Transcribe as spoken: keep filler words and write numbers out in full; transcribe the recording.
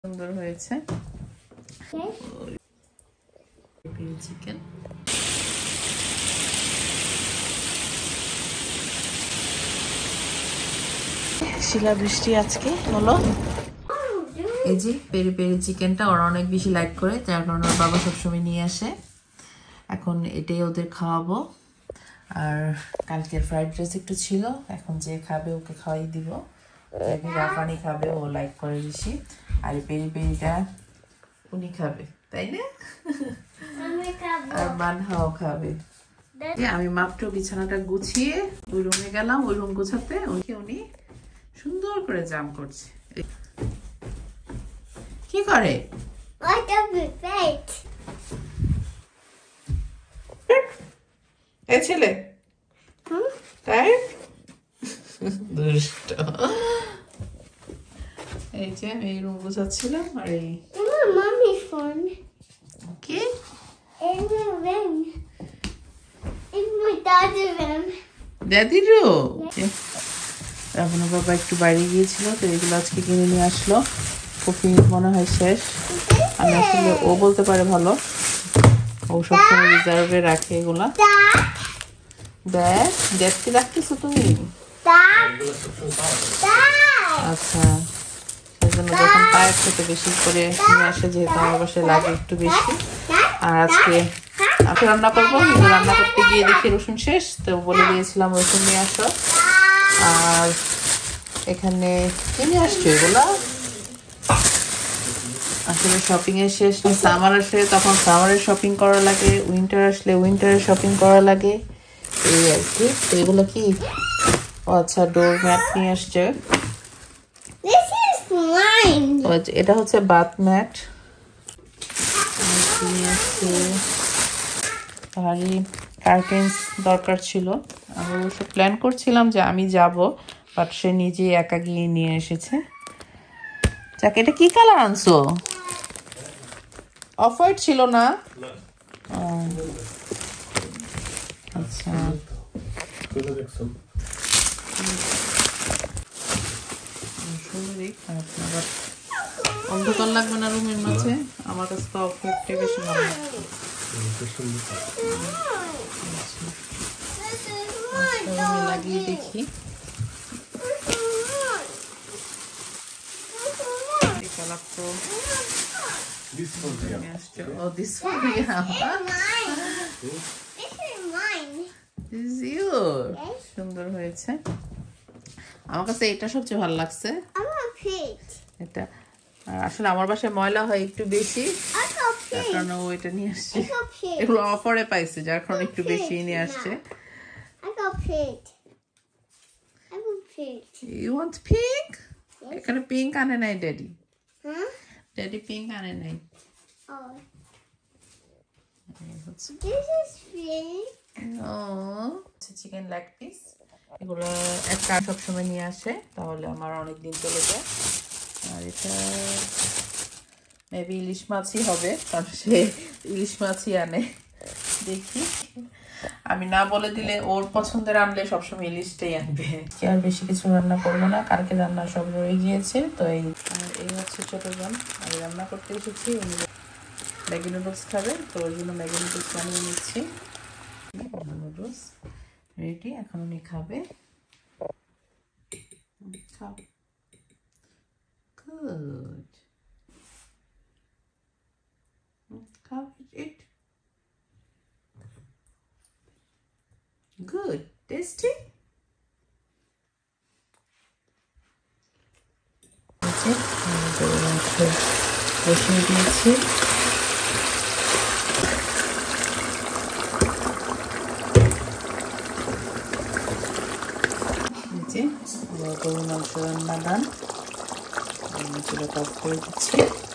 সুন্দর হয়েছে চিকেন। শিলা বৃষ্টি আজকে হলো। এই যে পেরি পেরি চিকেনটা ওরা অনেক বেশি লাইক করে, যার কারণে ওর বাবা সবসময় নিয়ে আসে। এখন এটাই ওদের খাওয়াবো। আর কালকের ফ্রাইড রাইস একটু ছিল, এখন যে খাবে ওকে খাওয়াই দিব। রাফানি খাবে, ও লাইক করে বেশি। আর পেরি পেরিটা উনি খাবে, তাই না? আর মানহাও খাবে। আমি মাত্র বিছানাটা গুছিয়ে ওই রুমে গেলাম, ওই রুম গোছাতে, ওকে উনি সুন্দর করে জাম করছে। কি করে এ ছেলে? তাই দুষ্ট। এই যে আমি এই রুম গোছাচ্ছিলাম আর এই মামি ফোন কি দাদির রাবণা বাবা একটু বাইরে গিয়েছিল, তো এগুলো আজকে কিনে নিয়ে আসলো। কফি মনে হয় শেষ। আমি আসলে ও বলতে পারে ভালো, ও সবসময় রিজার্ভে রাখে এগুলা। দেখ দেখতে রাখতেছো তুমি? আচ্ছা, সেজন্য যখন পায়ের থেকে বেশি করে নিয়ে আসে, যেহেতু আমার বাসায় লাগে একটু বেশি। আর আজকে আমি রান্না করবো, কিন্তু রান্না করতে গিয়ে দেখি রসুন শেষ, তো বলে দিয়েছিলাম রসুন নিয়ে আসো। আর এখানে কিনে আসছো এগুলা? আসলে শপিং এর শেষ। সামার আসে তখন সামারের শপিং করা লাগে, উইন্টার আসলে উইন্টারের শপিং করা লাগে, এই আর কি। তো এগুলো কি? ও আচ্ছা, ডোর ম্যাট নিয়ে আসছে। এটা হচ্ছে বাথ ম্যাট নিয়ে আসছে। ভারী কার্টেন্স দরকার ছিল। আমি অবশ্য প্ল্যান করছিলাম যে আমি যাব, বাট সে নিজেই একা গিয়ে নিয়ে এসেছে। যাক, এটা কি কালার আনছো? অফ হোয়াইট ছিল না? আচ্ছা, অন্ধকার লাগবে না রুমের মাঝে? আমার কাছে তো অফ হোয়াইটটাই বেশি ভালো লাগছে। লাগিয়ে দেখি। কালার তো সুন্দর হয়েছে। আমার কাছে এটা সবচেয়ে ভালো লাগছে। এটা আসলে আমার বাসায় ময়লা হয় একটু বেশি, যার কারণে ও এটা নিয়ে আসছে। এগুলো অফারে পাইছে, যার কারণে একটু বেশি নিয়ে আসছে। You want pink? এখানে পিঙ্ক আনে নাই ড্যাডি। ড্যাডি পিঙ্ক আনে নাই। চিকেন লেগ পিস, এগুলো একটা সবসময় নিয়ে আসে, তাহলে আমার অনেকদিন চলে যায়। আর এটা মেবি ইলিশ মাছই হবে, কারণ সে ইলিশ মাছই আনে। দেখি, আমি না বলে দিলে ওর পছন্দের আনলে সবসময় ইলিশটাই আনবে। আর বেশি কিছু রান্না করবো না, কালকে রান্না সব রয়ে গিয়েছে। তো এই এই হচ্ছে ছোট বোন, আমি রান্না করতে এসেছি। উনি ম্যাগি নুডলস খাবে, তো ওই জন্য ম্যাগি নুডলস বানিয়ে নিচ্ছি। নুডলস রেডি, এখন উনি খাবে। খাও। গুড, খাও, ইট। Good, tasty. বসিয়ে দিয়েছি। গরুর মাংস রান্না ডান, চুলাটা অফ করে দিচ্ছি।